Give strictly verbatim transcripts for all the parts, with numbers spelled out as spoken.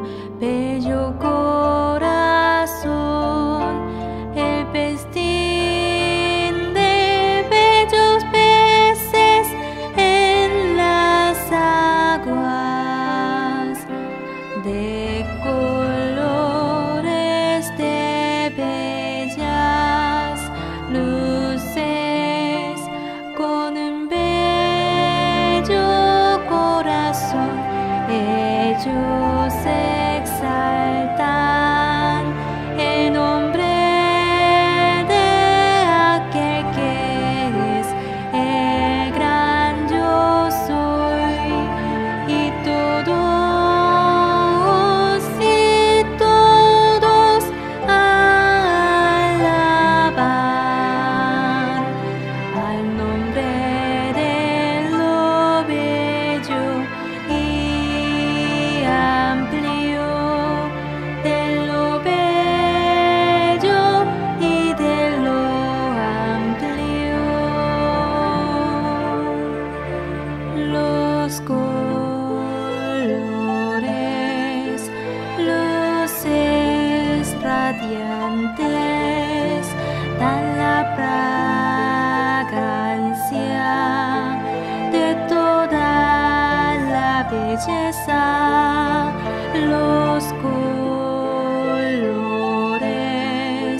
bello corazón, el festín de bellos peces en las aguas, de colores de bellas luces, con un bello corazón ellos exaltan el nombre de aquel que es el gran yo soy, y todos y todos alaban al nombre de lo bello y amplio, de lo bello y de lo amplio. Los colores, luces radiantes, dan la fragancia de toda la belleza. Los colores,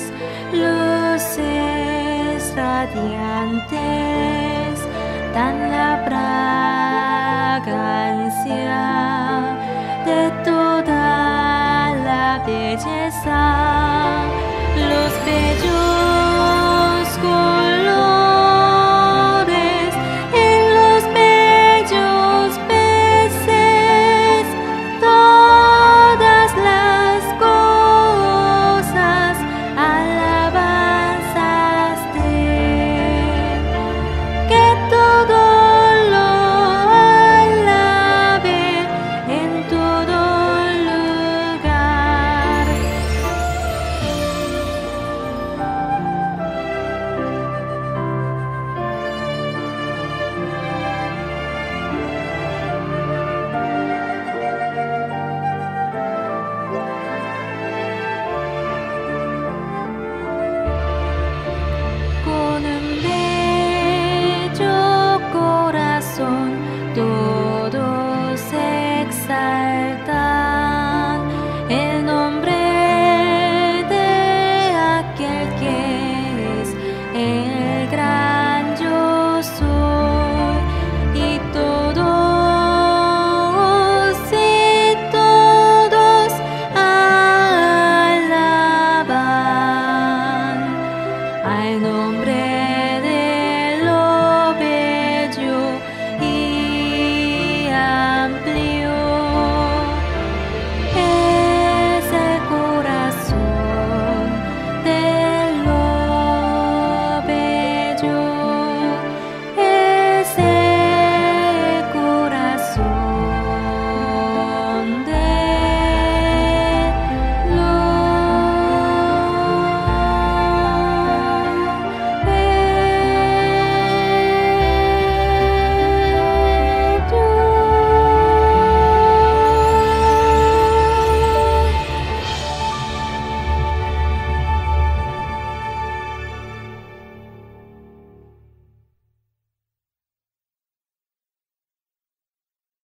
luces radiantes, dan la fragancia de toda la belleza. Los bellos